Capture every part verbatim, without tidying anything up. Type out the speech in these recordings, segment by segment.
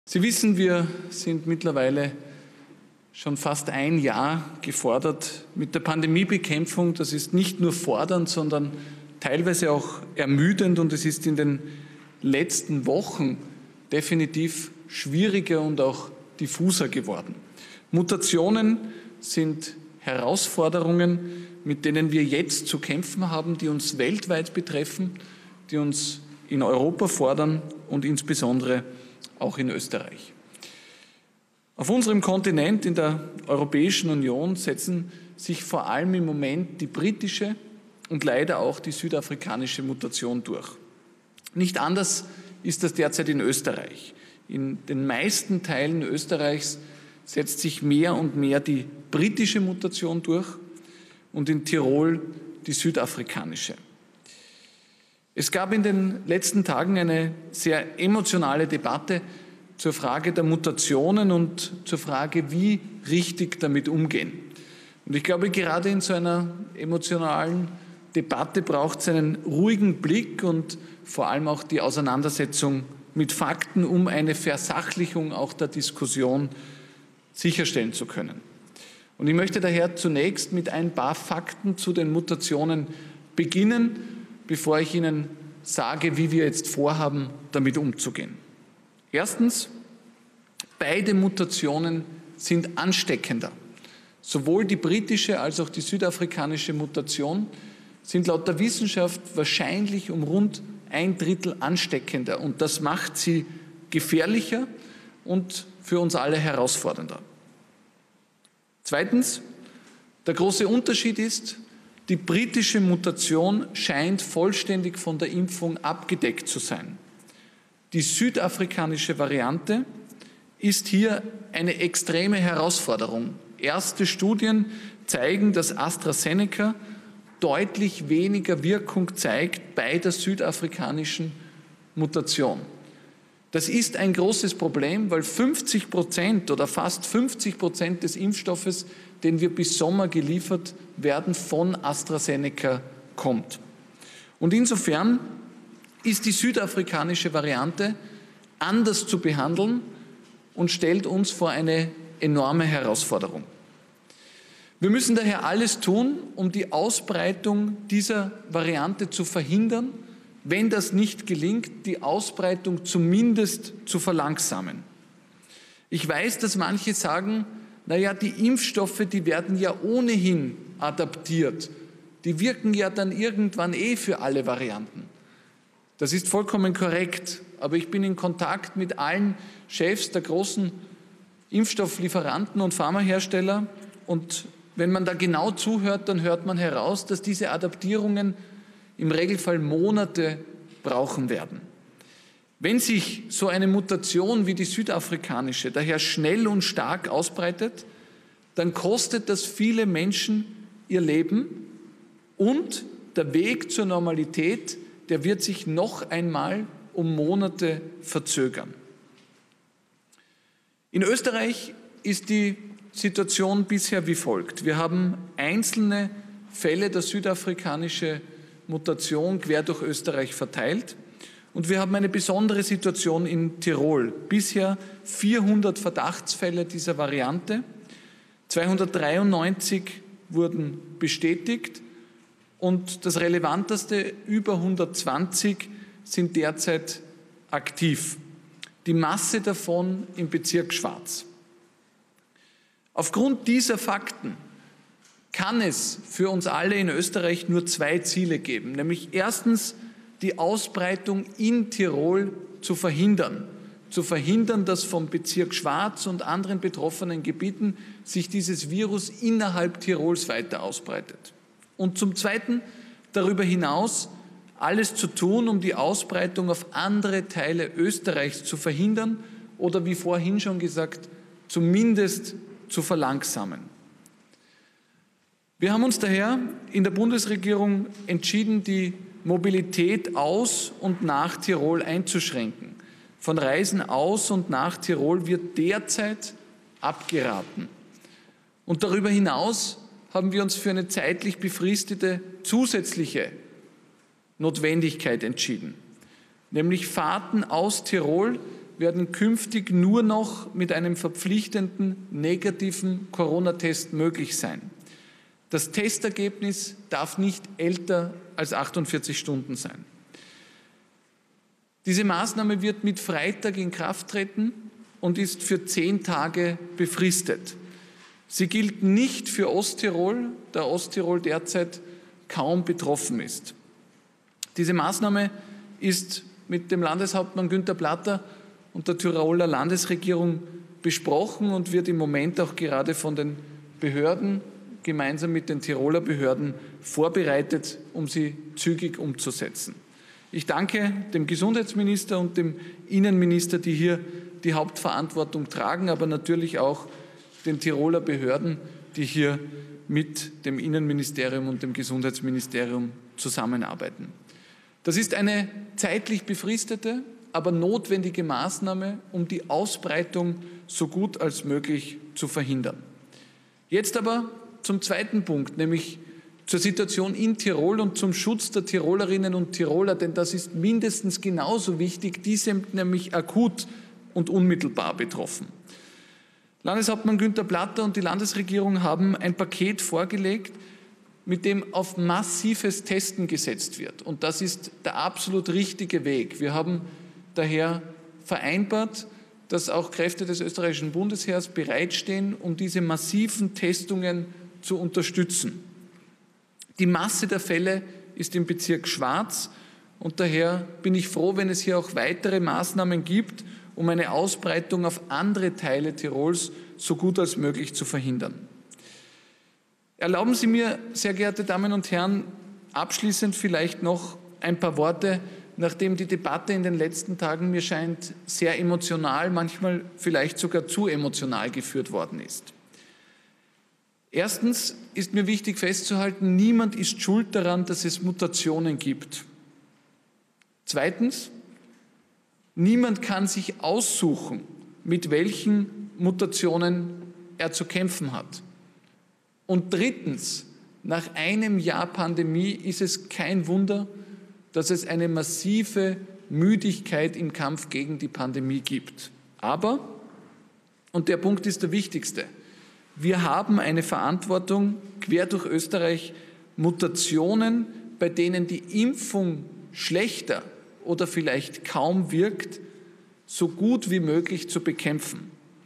Sie wissen, wir sind mittlerweile schon fast ein Jahr gefordert mit der Pandemiebekämpfung. Das ist nicht nur fordernd, sondern teilweise auch ermüdend, und es ist in den letzten Wochen definitiv schwieriger und auch diffuser geworden. Mutationen sind Herausforderungen, mit denen wir jetzt zu kämpfen haben, die uns weltweit betreffen, die uns in Europa fordern und insbesondere auch in Österreich. Auf unserem Kontinent, in der Europäischen Union, setzen sich vor allem im Moment die britische und leider auch die südafrikanische Mutation durch. Nicht anders ist das derzeit in Österreich. In den meisten Teilen Österreichs setzt sich mehr und mehr die britische Mutation durch und in Tirol die südafrikanische. Es gab in den letzten Tagen eine sehr emotionale Debatte zur Frage der Mutationen und zur Frage, wie richtig damit umgehen. Und ich glaube, gerade in so einer emotionalen Debatte braucht es einen ruhigen Blick und vor allem auch die Auseinandersetzung mit Fakten, um eine Versachlichung auch der Diskussion sicherstellen zu können. Und ich möchte daher zunächst mit ein paar Fakten zu den Mutationen beginnen, bevor ich Ihnen sage, wie wir jetzt vorhaben, damit umzugehen. Erstens, beide Mutationen sind ansteckender. Sowohl die britische als auch die südafrikanische Mutation sind laut der Wissenschaft wahrscheinlich um rund ein Drittel ansteckender. Und das macht sie gefährlicher und für uns alle herausfordernder. Zweitens, der große Unterschied ist, die britische Mutation scheint vollständig von der Impfung abgedeckt zu sein. Die südafrikanische Variante ist hier eine extreme Herausforderung. Erste Studien zeigen, dass AstraZeneca deutlich weniger Wirkung zeigt bei der südafrikanischen Mutation. Das ist ein großes Problem, weil fünfzig Prozent oder fast fünfzig Prozent des Impfstoffes, den wir bis Sommer geliefert werden, von AstraZeneca kommt. Und insofern ist die südafrikanische Variante anders zu behandeln und stellt uns vor eine enorme Herausforderung. Wir müssen daher alles tun, um die Ausbreitung dieser Variante zu verhindern, wenn das nicht gelingt, die Ausbreitung zumindest zu verlangsamen. Ich weiß, dass manche sagen, naja, die Impfstoffe, die werden ja ohnehin adaptiert. Die wirken ja dann irgendwann eh für alle Varianten. Das ist vollkommen korrekt, aber ich bin in Kontakt mit allen Chefs der großen Impfstofflieferanten und Pharmahersteller, und wenn man da genau zuhört, dann hört man heraus, dass diese Adaptierungen im Regelfall Monate brauchen werden. Wenn sich so eine Mutation wie die südafrikanische daher schnell und stark ausbreitet, dann kostet das viele Menschen ihr Leben, und der Weg zur Normalität, der wird sich noch einmal um Monate verzögern. In Österreich ist die Situation bisher wie folgt. Wir haben einzelne Fälle der südafrikanischen Mutation quer durch Österreich verteilt. Und wir haben eine besondere Situation in Tirol. Bisher vierhundert Verdachtsfälle dieser Variante. zweihundertdreiundneunzig wurden bestätigt. Und das Relevanteste, über hundertzwanzig sind derzeit aktiv. Die Masse davon im Bezirk Schwarz. Aufgrund dieser Fakten kann es für uns alle in Österreich nur zwei Ziele geben, nämlich erstens die Ausbreitung in Tirol zu verhindern, zu verhindern, dass vom Bezirk Schwarz und anderen betroffenen Gebieten sich dieses Virus innerhalb Tirols weiter ausbreitet. Und zum Zweiten darüber hinaus alles zu tun, um die Ausbreitung auf andere Teile Österreichs zu verhindern oder, wie vorhin schon gesagt, zumindest zu verlangsamen. Wir haben uns daher in der Bundesregierung entschieden, die Mobilität aus und nach Tirol einzuschränken. Von Reisen aus und nach Tirol wird derzeit abgeraten. Und darüber hinaus haben wir uns für eine zeitlich befristete zusätzliche Notwendigkeit entschieden, nämlich Fahrten aus Tirol werden künftig nur noch mit einem verpflichtenden negativen Corona-Test möglich sein. Das Testergebnis darf nicht älter als achtundvierzig Stunden sein. Diese Maßnahme wird mit Freitag in Kraft treten und ist für zehn Tage befristet. Sie gilt nicht für Osttirol, da Osttirol derzeit kaum betroffen ist. Diese Maßnahme ist mit dem Landeshauptmann Günther Platter und der Tiroler Landesregierung besprochen und wird im Moment auch gerade von den Behörden gemeinsam mit den Tiroler Behörden vorbereitet, um sie zügig umzusetzen. Ich danke dem Gesundheitsminister und dem Innenminister, die hier die Hauptverantwortung tragen, aber natürlich auch den Tiroler Behörden, die hier mit dem Innenministerium und dem Gesundheitsministerium zusammenarbeiten. Das ist eine zeitlich befristete, aber notwendige Maßnahme, um die Ausbreitung so gut als möglich zu verhindern. Jetzt aber zum zweiten Punkt, nämlich zur Situation in Tirol und zum Schutz der Tirolerinnen und Tiroler, denn das ist mindestens genauso wichtig. Die sind nämlich akut und unmittelbar betroffen. Landeshauptmann Günther Platter und die Landesregierung haben ein Paket vorgelegt, mit dem auf massives Testen gesetzt wird. Und das ist der absolut richtige Weg. Wir haben daher vereinbart, dass auch Kräfte des österreichischen Bundesheers bereitstehen, um diese massiven Testungen zu unterstützen. Die Masse der Fälle ist im Bezirk Schwarz und daher bin ich froh, wenn es hier auch weitere Maßnahmen gibt, um eine Ausbreitung auf andere Teile Tirols so gut als möglich zu verhindern. Erlauben Sie mir, sehr geehrte Damen und Herren, abschließend vielleicht noch ein paar Worte, nachdem die Debatte in den letzten Tagen mir scheint sehr emotional, manchmal vielleicht sogar zu emotional geführt worden ist. Erstens ist mir wichtig festzuhalten, niemand ist schuld daran, dass es Mutationen gibt. Zweitens, niemand kann sich aussuchen, mit welchen Mutationen er zu kämpfen hat. Und drittens, nach einem Jahr Pandemie ist es kein Wunder, dass es eine massive Müdigkeit im Kampf gegen die Pandemie gibt. Aber, und der Punkt ist der wichtigste, wir haben eine Verantwortung, quer durch Österreich, Mutationen, bei denen die Impfung schlechter oder vielleicht kaum wirkt, so gut wie möglich zu bekämpfen.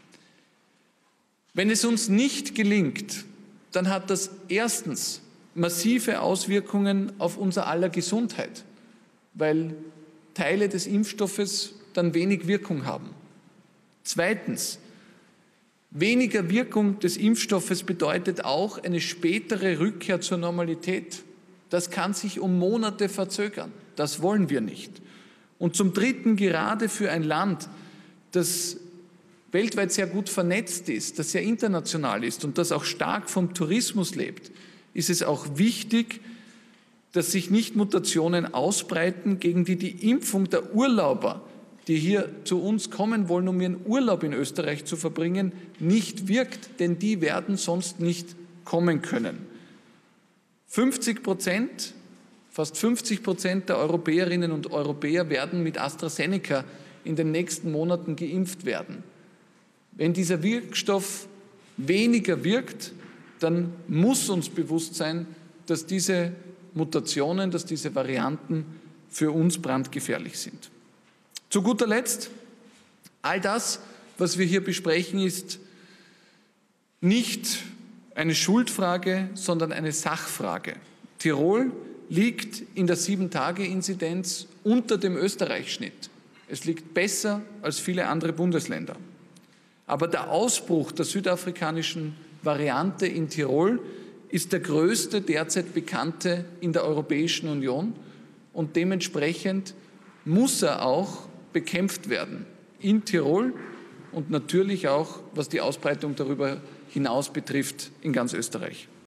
Wenn es uns nicht gelingt, dann hat das erstens massive Auswirkungen auf unser aller Gesundheit, weil Teile des Impfstoffes dann wenig Wirkung haben. Zweitens, weniger Wirkung des Impfstoffes bedeutet auch eine spätere Rückkehr zur Normalität. Das kann sich um Monate verzögern. Das wollen wir nicht. Und zum Dritten, gerade für ein Land, das weltweit sehr gut vernetzt ist, das sehr international ist und das auch stark vom Tourismus lebt, ist es auch wichtig, dass sich nicht Mutationen ausbreiten, gegen die die Impfung der Urlauber, die hier zu uns kommen wollen, um ihren Urlaub in Österreich zu verbringen, nicht wirkt, denn die werden sonst nicht kommen können. fünfzig Prozent, fast fünfzig Prozent der Europäerinnen und Europäer werden mit AstraZeneca in den nächsten Monaten geimpft werden. Wenn dieser Wirkstoff weniger wirkt, dann muss uns bewusst sein, dass diese Mutationen, dass diese Varianten für uns brandgefährlich sind. Zu guter Letzt, all das, was wir hier besprechen, ist nicht eine Schuldfrage, sondern eine Sachfrage. Tirol liegt in der Sieben-Tage-Inzidenz unter dem Österreich-Schnitt. Es liegt besser als viele andere Bundesländer. Aber der Ausbruch der südafrikanischen Variante in Tirol ist der größte derzeit bekannte in der Europäischen Union und dementsprechend muss er auch bekämpft werden in Tirol und natürlich auch, was die Ausbreitung darüber hinaus betrifft, in ganz Österreich.